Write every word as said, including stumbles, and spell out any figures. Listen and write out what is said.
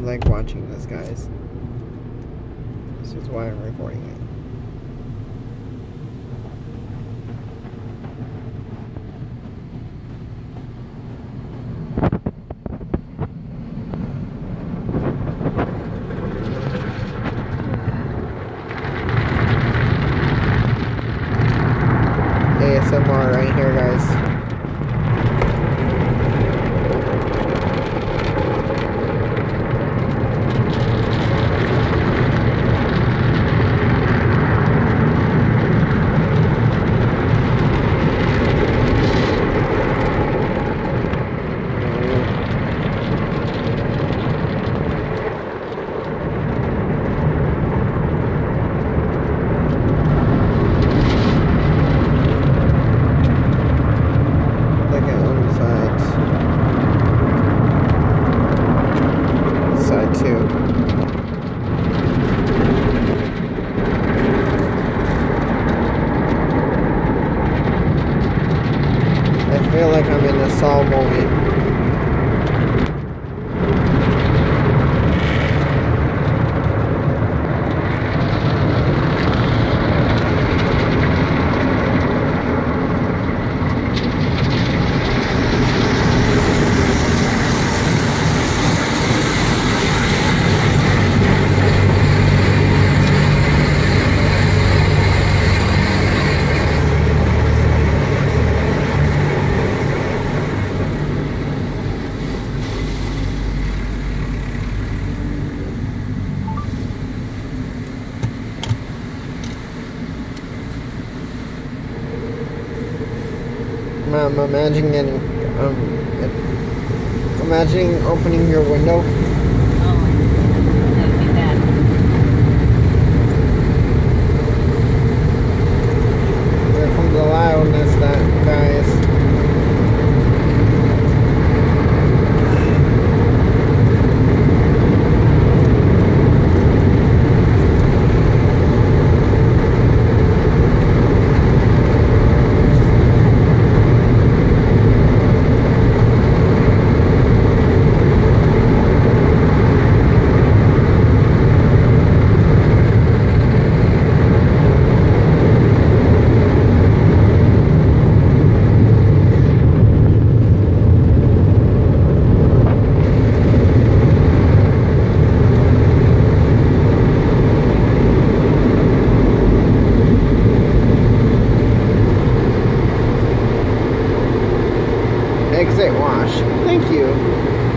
like watching this, guys. This is why I'm recording it. A S M R right here, guys. I feel like I'm in a Saw movie. I'm imagining getting, um, imagining opening your window. Oh, that would be bad. Here comes the loudness, that guys. Exit wash. Thank you.